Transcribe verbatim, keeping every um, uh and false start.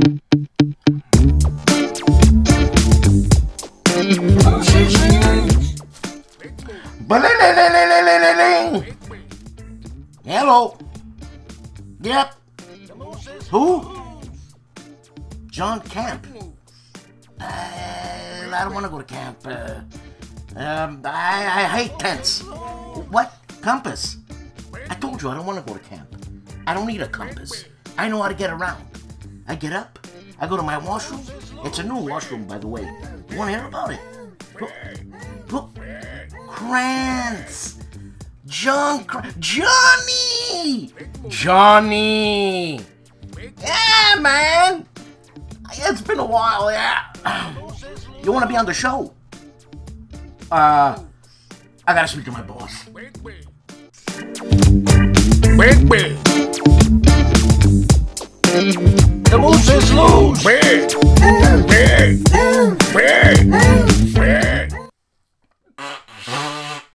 Hello. Yep. Who? John Camp. Uh, I don't want to go to camp. Uh, um, I, I hate tents. What? Compass? I told you I don't want to go to camp. I don't need a compass. I know how to get around. I get up. I go to my washroom. It's a new washroom, by the way. You want to hear about it? Look. Look. Kranz. John Kr Johnny! Johnny! Yeah, man! It's been a while, yeah. You want to be on the show? Uh, I gotta speak to my boss. Wait, wait. Wait. The moose is loose! Wait.